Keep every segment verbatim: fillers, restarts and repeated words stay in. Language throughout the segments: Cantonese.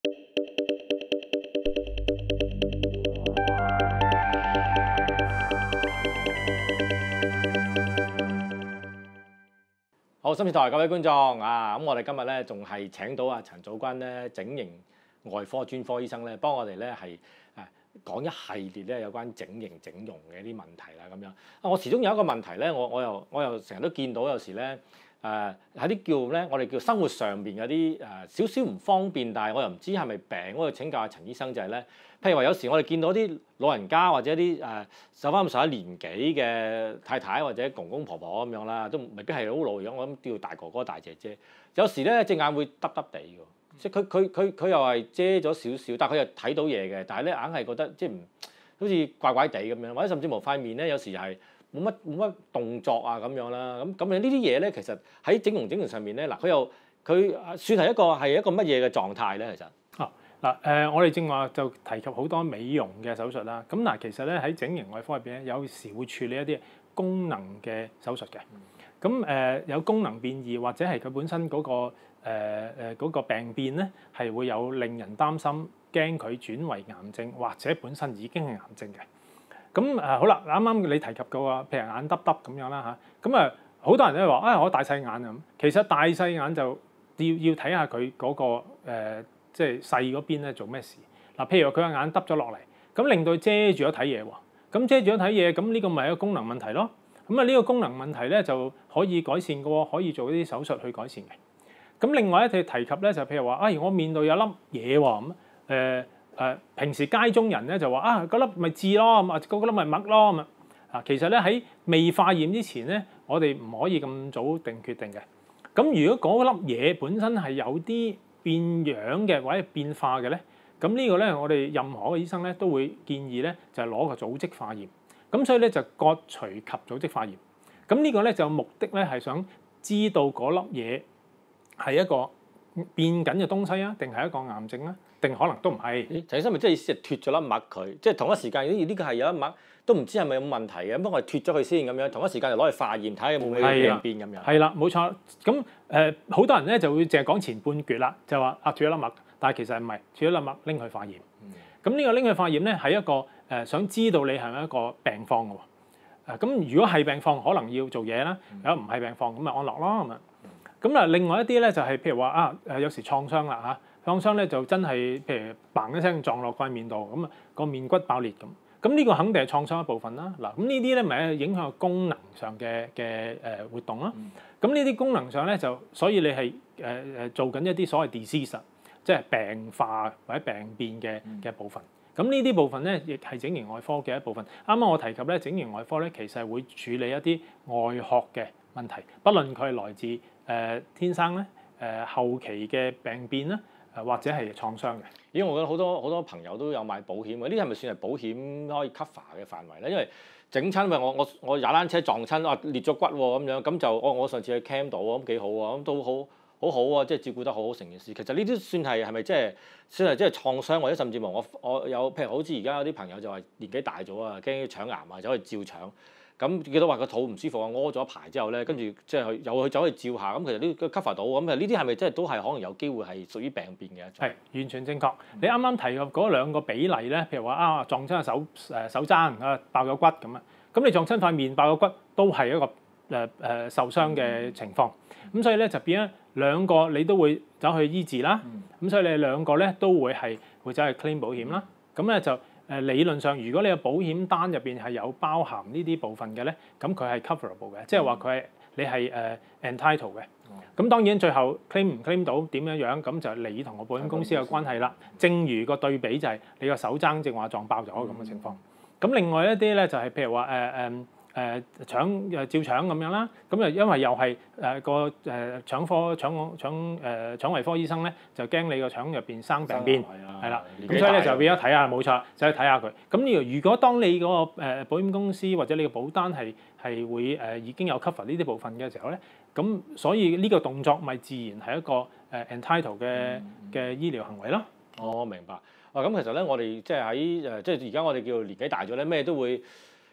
好，深切台各位觀眾啊，咁我哋今日咧仲係請到阿陳祖君咧整形外科專科醫生咧，幫我哋咧係誒講一系列咧有關整形整容嘅一啲問題啦咁樣。啊，我始終有一個問題咧，我我又我又成日都見到有時咧誒喺啲叫咧我哋叫生活上邊有啲誒少少唔方便，但係我又唔知係咪病，我要請教下陳醫生就係咧，譬如話有時我哋見到啲老人家或者啲誒受翻咁上下年紀嘅太太或者公公婆婆咁樣啦，都未必係好老樣，我諗叫大哥哥大姐姐。有時咧隻眼會耷耷地㗎，即係佢佢佢佢又係遮咗少少，但係佢又睇到嘢嘅，但係咧硬係覺得即係唔好似怪怪地咁樣，或者甚至乎塊面咧有時又係冇乜冇乜動作啊咁樣啦。咁咁樣呢啲嘢咧，其實喺整容整容上面咧，嗱佢又佢算係一個係一個乜嘢嘅狀態咧？其實啊嗱誒，我哋正話就提及好多美容嘅手術啦。咁嗱，其實咧喺整形外科入邊咧，有時會處理一啲功能嘅手術嘅。咁誒、呃、有功能變異或者係佢本身嗰、嗰個誒誒嗰個病變咧，係會有令人擔心，驚佢轉為癌症或者本身已經係癌症嘅。咁誒、呃、好啦，啱啱你提及過啊，譬如眼耷耷咁樣啦嚇。咁啊好多人都話啊、哎，我大細眼啊，其實大細眼就要要睇下佢嗰、嗰個、呃、即係細嗰邊咧做咩事。嗱，譬如話佢個眼耷咗落嚟，咁令到佢遮住咗睇嘢喎。咁遮住咗睇嘢，咁呢個咪一個功能問題咯。咁啊呢個功能問題咧就可以改善嘅喎，可以做一啲手術去改善嘅。咁另外一條提及咧就譬如話，啊、哎、我面度有粒嘢喎，咁誒誒平時街中人咧就話啊嗰粒咪痣咯，咁啊嗰粒咪癦咯咁啊。啊其實咧喺未化驗之前咧，我哋唔可以咁早定決定嘅。咁如果嗰粒嘢本身係有啲變樣嘅或者變化嘅咧，咁呢個咧我哋任何嘅醫生咧都會建議咧就係攞個組織化驗。咁所以咧就割除及組織化驗。咁呢個咧就目的咧係想知道嗰粒嘢係一個變緊嘅東西啊，定係一個癌症啊，定可能都唔係。 陳醫生咪即係意思係脱咗粒癦佢，即係同一時間呢呢個係有粒癦，都唔知係咪有冇問題嘅。不過我哋脱咗佢先咁樣，同一時間就攞去化驗睇下有冇病變咁樣。 係啦，冇錯。咁誒好多人咧就會淨係講前半橛啦，就話啊脱咗粒癦，但係其實唔係脱咗粒癦拎去化驗。咁呢、嗯、個拎去化驗咧係一個誒、呃、想知道你係咪一個病況嘅喎。誒咁如果係病況，可能要做嘢啦；如果唔係病況，咁咪安樂咯，係咪？咁啊，另外一啲咧就係譬如話啊誒，有時創傷啦嚇，創傷咧就真係譬如嘭一聲撞落塊面度，咁啊個面骨爆裂咁。咁呢個肯定係創傷一部分啦。嗱，咁呢啲咧咪影響功能上嘅嘅誒活動啦。咁呢啲功能上咧就，所以你係誒誒做緊一啲所謂 disease，即係病化或者病變嘅嘅部分。咁呢啲部分咧，亦係整形外科嘅一部分。啱啱我提及咧，整形外科咧其實係會處理一啲外殼嘅問題，不論佢係來自誒、呃、天生咧、誒、呃、後期嘅病變啦，誒或者係創傷嘅。 因為我覺得好多好多朋友都有買保險嘅，呢啲係咪算係保險可以 cover 嘅範圍咧？因為整親咪我我我踩單車撞親啊裂咗骨喎咁樣，咁就我我上次去 cam 到啊，咁幾好啊，咁都好。好好啊，即係照顧得好好成件事。其實呢啲算係係咪即係算係即係創傷，或者甚至乎我我有譬如好似而家有啲朋友就話年紀大咗啊，驚腸癌啊，走去照腸。咁見到話個肚唔舒服啊，屙咗一排之後咧，跟住即係又去走去照下。咁其實呢個 cover 到咁啊，呢啲係咪即係都係可能有機會係屬於病變嘅一種？係完全正確。你啱啱提及嗰兩個比例咧，譬如話啊撞親手誒手踭啊爆咗骨咁啊，咁你撞親塊面爆咗骨都係一個誒誒、呃、受傷嘅情況。咁所以咧就變咗兩個你都會走去醫治啦。咁所以你兩個咧都會係會走去 claim 保險啦。咁咧就誒理論上，如果你嘅保險單入邊係有包含呢啲部分嘅咧，咁佢係 coverable 嘅，即係話佢係你係誒 entitled 嘅。咁當然最後 claim 唔 claim 到點樣樣，咁就你同個保險公司有關係啦。正如個對比就係你個手踭正話撞爆咗咁嘅情況。咁另外一啲咧就係譬如話誒誒。呃呃誒腸誒照腸咁樣啦，咁又因為又係誒個誒腸科腸腸誒腸胃科醫生咧，就驚你個腸入邊生病變，係啦，咁所以咧就變咗睇下冇錯，就去睇下佢。咁呢如果當你嗰個誒保險公司或者你個保單係係會誒已經有 cover 呢啲部分嘅時候咧，咁所以呢個動作咪自然係一個誒 entitled 嘅嘅醫療行為咯。 哦，明白。啊，咁其實咧，我哋即係喺誒，即係而家我哋叫年紀大咗咧，咩都會。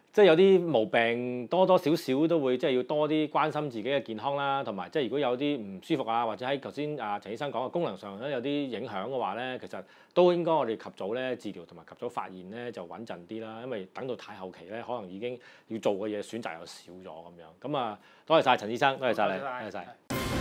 即係有啲毛病多多少少都會即係要多啲關心自己嘅健康啦，同埋即係如果有啲唔舒服啊，或者喺頭先啊陳醫生講嘅功能上咧有啲影響嘅話咧，其實都應該我哋及早咧治療同埋及早發現咧就穩陣啲啦，因為等到太後期咧可能已經要做嘅嘢選擇又少咗咁樣。咁啊，多謝晒陳醫生，多謝晒你，多謝晒。